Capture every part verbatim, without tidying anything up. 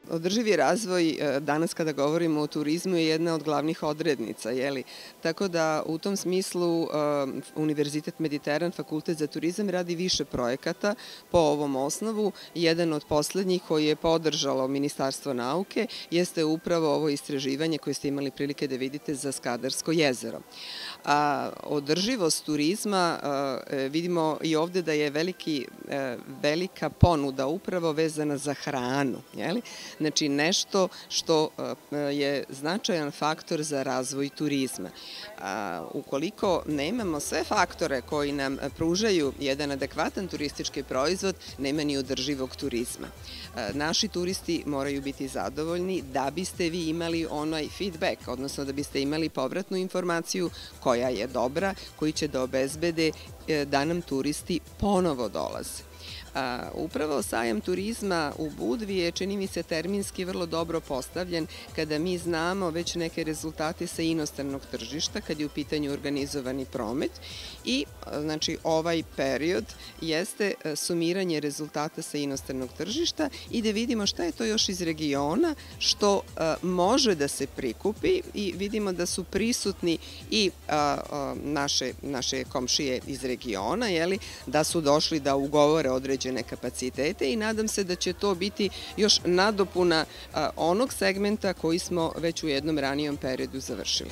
Održivi razvoj danas kada govorimo o turizmu je jedna od glavnih odrednica, jeli? Tako da u tom smislu Univerzitet Mediteran, Fakultet za turizam radi više projekata po ovom osnovu. Jedan od poslednjih koji je podržalo Ministarstvo nauke jeste upravo ovo istraživanje koje ste imali prilike da vidite za Skadarsko jezero. A održivost turizma vidimo i ovde da je veliki, velika ponuda upravo vezana za hranu, jeli? Znači nešto što je značajan faktor za razvoj turizma. Ukoliko nemamo sve faktore koji nam pružaju jedan adekvatan turistički proizvod, nema ni održivog turizma. Naši turisti moraju biti zadovoljni da biste vi imali onaj feedback, odnosno da biste imali povratnu informaciju koja je dobra, koji će da obezbede da nam turisti ponovo dolaze. Upravo sajam turizma u Budvi je, čini mi se, terminski vrlo dobro postavljen kada mi znamo već neke rezultate sa inostranog tržišta kad je u pitanju organizovani promet i znači ovaj period jeste sumiranje rezultata sa inostranog tržišta i da vidimo šta je to još iz regiona što može da se prikupi i vidimo da su prisutni i naše, naše komšije iz regiona, jeli, da su došli da ugovore određene kapacitete i nadam se da će to biti još nadopuna onog segmenta koji smo već u jednom ranijom periodu završili.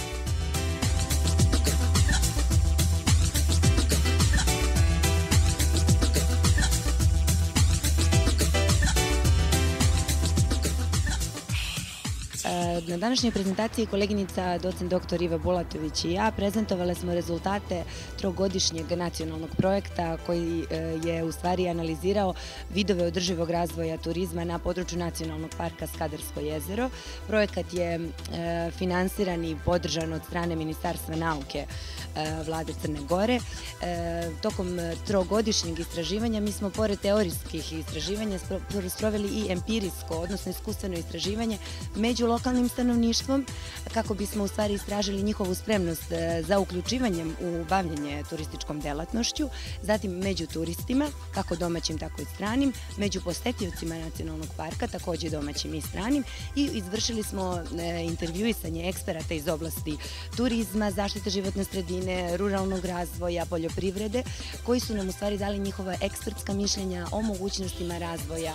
Na današnjoj prezentaciji koleginica docent doktor Iva Bulatović i ja prezentovale smo rezultate trogodišnjeg nacionalnog projekta koji je u stvari analizirao vidove održivog razvoja turizma na području Nacionalnog parka Skadarsko jezero. Projekat je finansiran i podržan od strane Ministarstva nauke Vlade Crne Gore. Tokom trogodišnjeg istraživanja mi smo pored teorijskih istraživanja sproveli i empirijsko, odnosno iskustveno istraživanje među lokalnim stanovništvom kako bismo u stvari istražili njihovu spremnost za uključivanjem u bavljenje turističkom delatnošću, zatim među turistima, kako domaćim tako i stranim, među posetiocima nacionalnog parka, takođe domaćim i stranim i izvršili smo intervjuisanje eksperata iz oblasti turizma, zaštite životne sredine, ruralnog razvoja, poljoprivrede, koji su nam u stvari dali njihova ekspertska mišljenja o mogućnostima razvoja,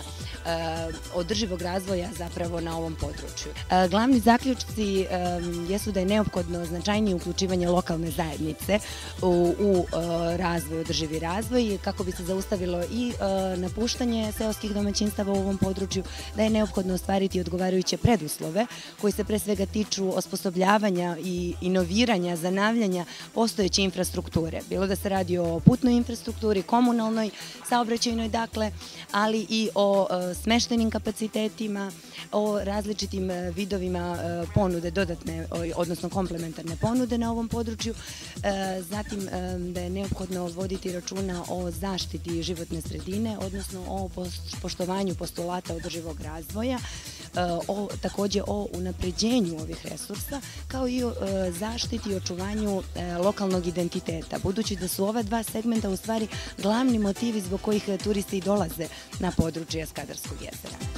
održivog razvoja zapravo na ovom području. Glavni zaključci jesu da je neophodno značajnije uključivanje lokalne zajednice u, u razvoj, održivi razvoj, kako bi se zaustavilo i napuštanje seoskih domaćinstava u ovom području, da je neophodno ostvariti odgovarajuće preduslove koji se pre svega tiču osposobljavanja i inoviranja, zanavljanja postojeće infrastrukture. Bilo da se radi o putnoj infrastrukturi, komunalnoj, saobraćajnoj, dakle, ali i o smeštenim kapacitetima, o različitim vidovima ponude, dodatne, odnosno komplementarne ponude na ovom području. Zatim da je neophodno voditi računa o zaštiti životne sredine, odnosno o poštovanju postulata održivog razvoja, o, takođe o unapređenju ovih resursa, kao i o zaštiti i očuvanju lokalnog identiteta, budući da su ova dva segmenta u stvari glavni motivi zbog kojih turisti dolaze na područje Skadarskog jezera.